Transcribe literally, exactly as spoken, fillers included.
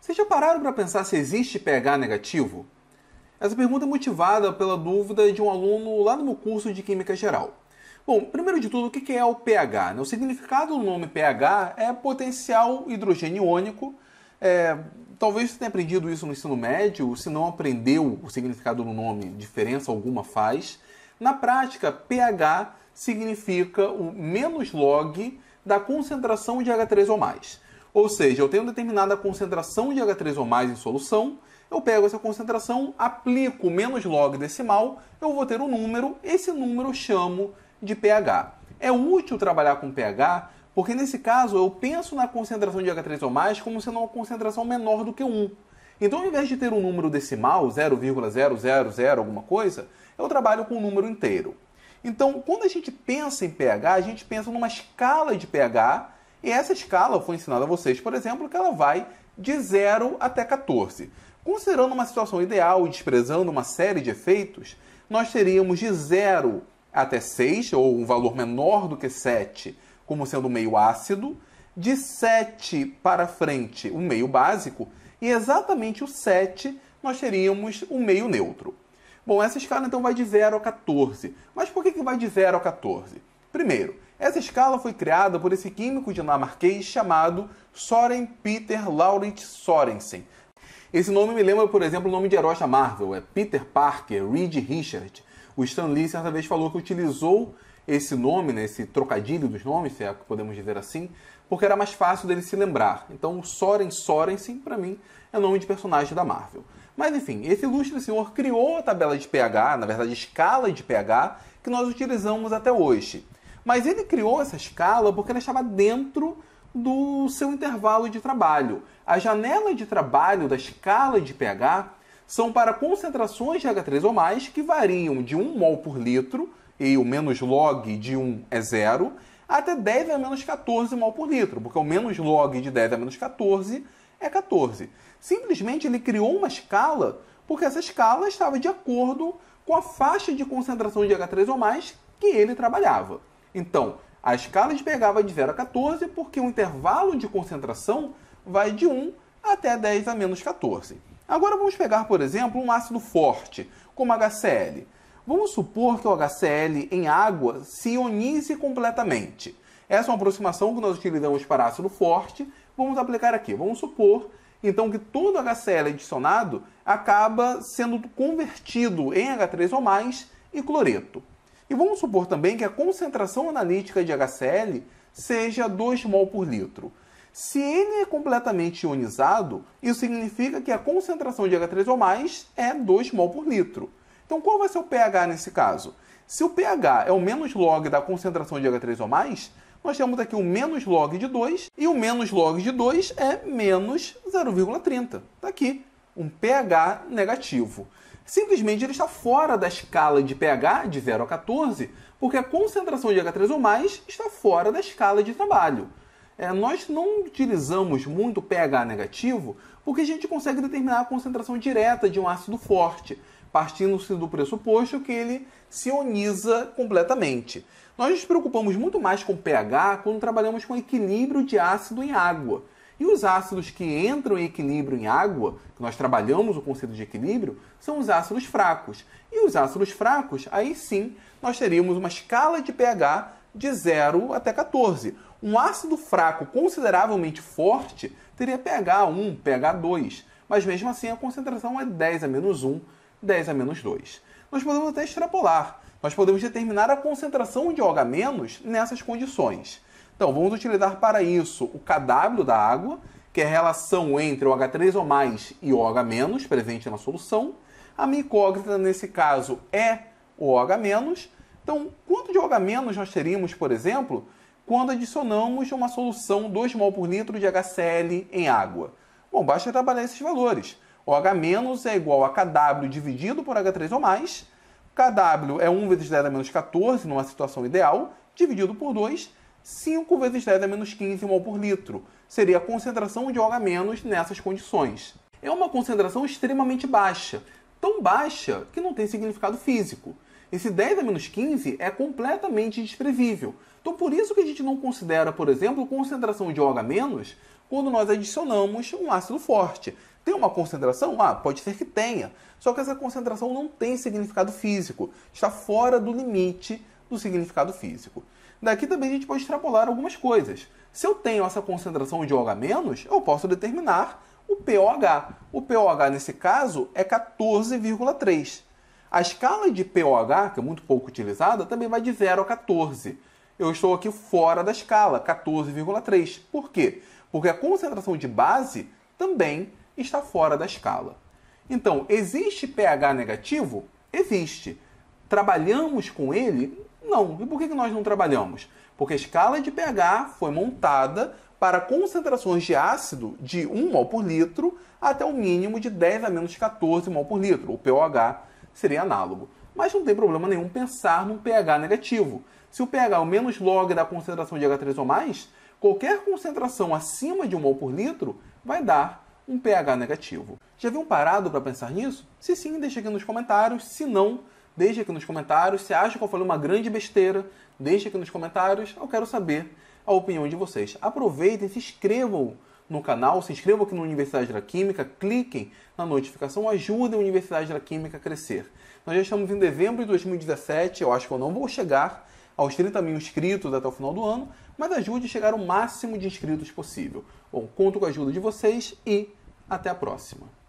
Vocês já pararam para pensar se existe pH negativo? Essa pergunta é motivada pela dúvida de um aluno lá no meu curso de Química Geral. Bom, primeiro de tudo, o que é o pH? O significado do nome pH é potencial hidrogênio iônico. É, talvez você tenha aprendido isso no ensino médio, se não aprendeu o significado do nome, diferença alguma faz. Na prática, pH significa o menos log da concentração de agá três O mais. Ou seja, eu tenho determinada concentração de agá três O mais em solução, eu pego essa concentração, aplico menos log decimal, eu vou ter um número, esse número eu chamo de pH. É útil trabalhar com pH porque, nesse caso, eu penso na concentração de agá três O mais como sendo uma concentração menor do que um. Então, ao invés de ter um número decimal, zero vírgula zero zero zero alguma coisa, eu trabalho com um número inteiro. Então, quando a gente pensa em pH, a gente pensa numa escala de pH, e essa escala foi ensinada a vocês, por exemplo, que ela vai de zero até quatorze. Considerando uma situação ideal e desprezando uma série de efeitos, nós teríamos de zero até seis, ou um valor menor do que sete, como sendo um meio ácido, de sete para frente, um meio básico, e exatamente o sete nós teríamos um meio neutro. Bom, essa escala então vai de zero a quatorze. Mas por que que vai de zero a quatorze? Primeiro, essa escala foi criada por esse químico dinamarquês chamado Søren Peter Laurits Sørensen. Esse nome me lembra, por exemplo, o nome de heróis da Marvel, é Peter Parker, Reed Richards. O Stan Lee certa vez falou que utilizou esse nome, né, esse trocadilho dos nomes, se é que podemos dizer assim, porque era mais fácil dele se lembrar. Então, o Søren Sørensen, para mim, é nome de personagem da Marvel. Mas, enfim, esse ilustre senhor criou a tabela de pH, na verdade, escala de pH, que nós utilizamos até hoje. Mas ele criou essa escala porque ela estava dentro do seu intervalo de trabalho. A janela de trabalho da escala de pH são para concentrações de agá três O mais que variam de um mol por litro, e o menos log de um é zero, até dez a menos quatorze mol por litro, porque o menos log de dez a menos quatorze é quatorze. Simplesmente ele criou uma escala porque essa escala estava de acordo com a faixa de concentração de agá três O mais que ele trabalhava. Então, a escala de pH vai de zero a quatorze porque o intervalo de concentração vai de um até dez a menos quatorze. Agora vamos pegar, por exemplo, um ácido forte, como agá cê ele. Vamos supor que o agá cê ele em água se ionize completamente. Essa é uma aproximação que nós utilizamos para ácido forte. Vamos aplicar aqui. Vamos supor, então, que todo agá cê ele adicionado acaba sendo convertido em agá três O mais e cloreto. E vamos supor também que a concentração analítica de agá cê ele seja dois mol por litro. Se ele é completamente ionizado, isso significa que a concentração de agá três O mais é dois mol por litro. Então, qual vai ser o pH nesse caso? Se o pH é o menos log da concentração de agá três O mais, nós temos aqui o menos log de dois, e o menos log de dois é menos zero vírgula trinta. Está aqui, um pH negativo. Simplesmente ele está fora da escala de pH de zero a quatorze, porque a concentração de agá três O mais está fora da escala de trabalho. É, nós não utilizamos muito pH negativo porque a gente consegue determinar a concentração direta de um ácido forte, partindo-se do pressuposto que ele se ioniza completamente. Nós nos preocupamos muito mais com pH quando trabalhamos com equilíbrio de ácido em água. E os ácidos que entram em equilíbrio em água, que nós trabalhamos o conceito de equilíbrio, são os ácidos fracos. E os ácidos fracos, aí sim, nós teríamos uma escala de pH de zero até quatorze. Um ácido fraco consideravelmente forte teria pH um, pH dois, mas mesmo assim a concentração é dez a menos um, dez a menos dois. Nós podemos até extrapolar. Nós podemos determinar a concentração de OH- nessas condições. Então, vamos utilizar para isso o K W da água, que é a relação entre o agá três O mais e o OH- presente na solução. A minha incógnita, nesse caso, é o OH-. Então, quanto de OH- nós teríamos, por exemplo, quando adicionamos uma solução dois mol por litro de agá cê ele em água? Bom, basta trabalhar esses valores. OH- é igual a K W dividido por agá três O mais. K W é um vezes dez a menos quatorze, numa situação ideal, dividido por dois, cinco vezes dez a menos quinze mol por litro. Seria a concentração de OH- nessas condições. É uma concentração extremamente baixa, tão baixa que não tem significado físico. Esse dez a menos quinze é completamente desprezível. Então, por isso que a gente não considera, por exemplo, concentração de OH- quando nós adicionamos um ácido forte. Tem uma concentração? Ah, pode ser que tenha. Só que essa concentração não tem significado físico. Está fora do limite do significado físico. Daqui também a gente pode extrapolar algumas coisas. Se eu tenho essa concentração de OH-, eu posso determinar o pOH. O pOH, nesse caso, é quatorze vírgula três. A escala de pOH, que é muito pouco utilizada, também vai de zero a quatorze. Eu estou aqui fora da escala, quatorze vírgula três. Por quê? Porque a concentração de base também está fora da escala. Então, existe pH negativo? Existe. Trabalhamos com ele? Não. E por que nós não trabalhamos? Porque a escala de pH foi montada para concentrações de ácido de um mol por litro até o mínimo de dez a menos quatorze mol por litro. O pOH seria análogo. Mas não tem problema nenhum pensar num pH negativo. Se o pH é o menos log da concentração de agá três O mais, qualquer concentração acima de um mol por litro vai dar um pH negativo. Já haviam parado para pensar nisso? Se sim, deixa aqui nos comentários. Se não, deixa aqui nos comentários. Se acha que eu falei uma grande besteira, deixa aqui nos comentários. Eu quero saber a opinião de vocês. Aproveitem, se inscrevam no canal, se inscrevam aqui no Universidade da Química, cliquem na notificação, ajudem a Universidade da Química a crescer. Nós já estamos em dezembro de dois mil e dezessete, eu acho que eu não vou chegar aos trinta mil inscritos até o final do ano, mas ajude a chegar ao máximo de inscritos possível. Bom, conto com a ajuda de vocês e até a próxima.